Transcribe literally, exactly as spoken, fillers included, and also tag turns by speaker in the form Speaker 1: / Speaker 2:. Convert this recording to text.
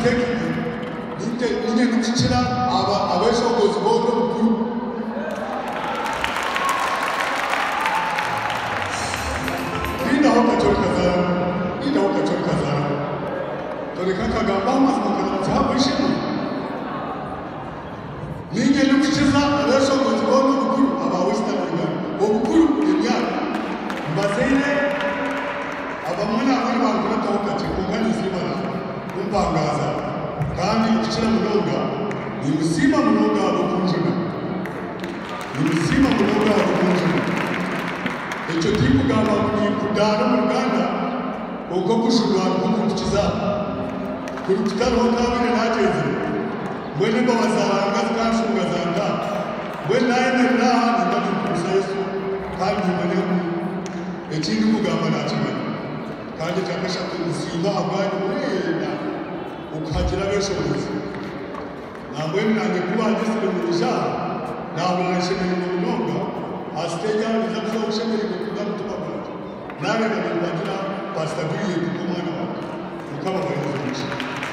Speaker 1: mistake nite ninye nukikira aba abeshobozi bono bukuru Nina hoka chorkaza Nina hoka chorkaza Tore kakagamba amazima kana cyabo ishema Ninye nukikira abeshobozi bono bukuru aba western Uganda obukuru emyaka mbazene abamuna abari bakora toka chikungani zibara kumpangaza kandi ikicira munonga ni musima munonga abakunjuna ni musima munonga abakunjuna echo tipu gamba kuni kudana mu Uganda uko kushurwa ko kukiza kuri kitaro kabine nateze mwene babazaranga zikashunga zanga mwene ayene raha ndati kusayesu kandi mwene ekindi kugamba nakimana kandi cyakasha kumusima abandi mwena ukagira beshobozi ntabwo nange kuba gisire mu ijana ntabwo nashimira mu munonga asiteja biza kushimira ku kugamba tubabara nawe ndagira pastor Julius kumwana wawe ukaba bayizo